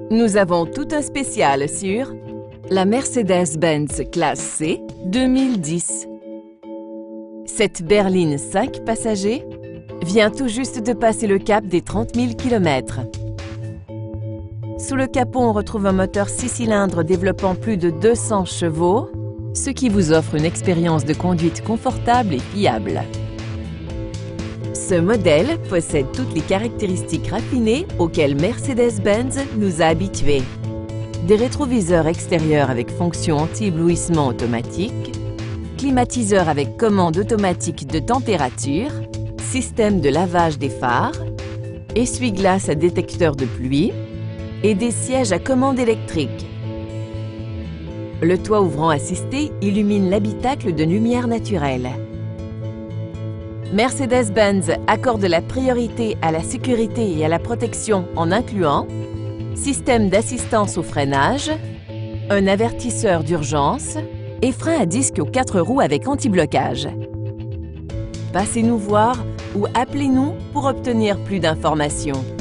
Nous avons tout un spécial sur la Mercedes-Benz Classe C 2010. Cette berline 5 passagers vient tout juste de passer le cap des 30 000 km. Sous le capot, on retrouve un moteur 6 cylindres développant plus de 200 chevaux, ce qui vous offre une expérience de conduite confortable et fiable. Ce modèle possède toutes les caractéristiques raffinées auxquelles Mercedes-Benz nous a habitués. Des rétroviseurs extérieurs avec fonction anti-éblouissement automatique, climatiseur avec commande automatique de température, système de lavage des phares, essuie-glace à détecteur de pluie et des sièges à commande électrique. Le toit ouvrant assisté illumine l'habitacle de lumière naturelle. Mercedes-Benz accorde la priorité à la sécurité et à la protection en incluant système d'assistance au freinage, un avertisseur d'urgence et frein à disque aux 4 roues avec anti-blocage. Passez nous voir ou appelez-nous pour obtenir plus d'informations.